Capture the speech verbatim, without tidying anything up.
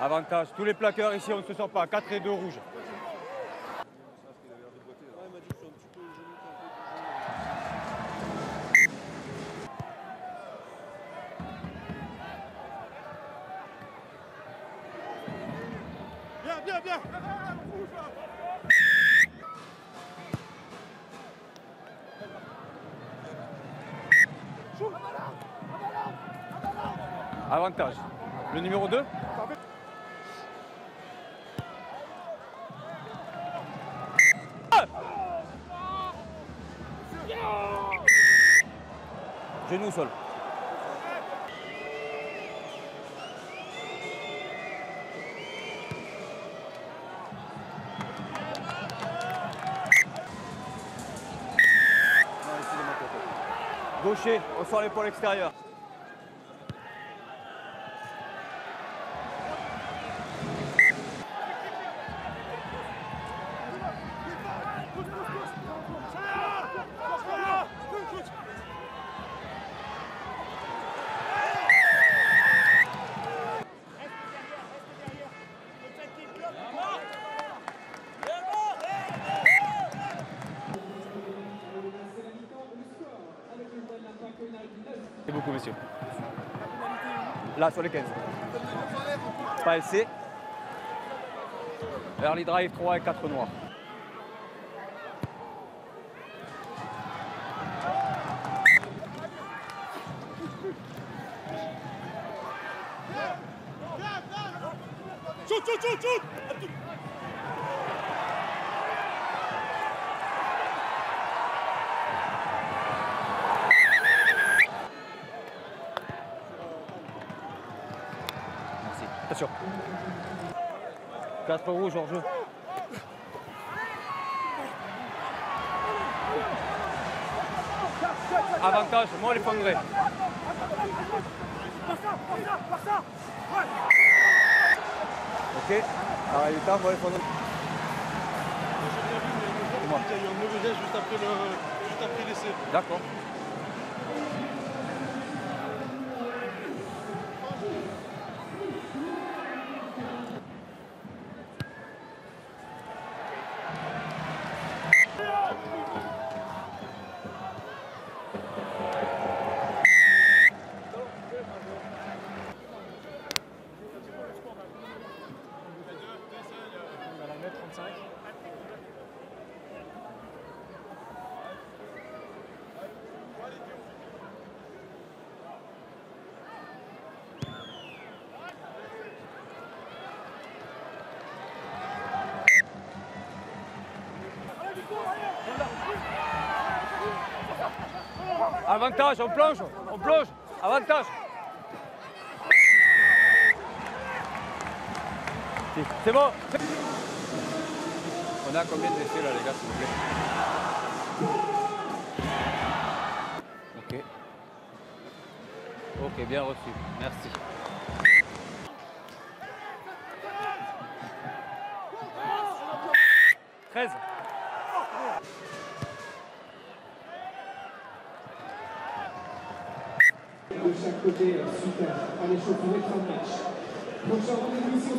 Avantage. Tous les plaqueurs ici, on ne se sort pas. quatre et deux rouges. Bien, bien, bien. Avantage. Le numéro deux. Genou au sol. Gaucher, on sort l'épaule extérieure. C'est beaucoup, messieurs. Là, sur les quinze. Pas L C. Early drive trois et quatre noirs. Shoot, shoot, shoot, shoot. Attention. quatre rouges hors jeu. Avantage, moi les prendrai. Ok. Alors il est temps, moi les prendrai. Il y a eu un mauvais geste juste après le, juste après l'essai. D'accord. Avantage, on plonge, on plonge, avantage. C'est bon. On a combien d'essais là les gars s'il vous plaît? Ok. Ok, bien reçu, merci. treize. De chaque côté, super. Allez, chauffe, on est en match. Prochain rendez-vous ici.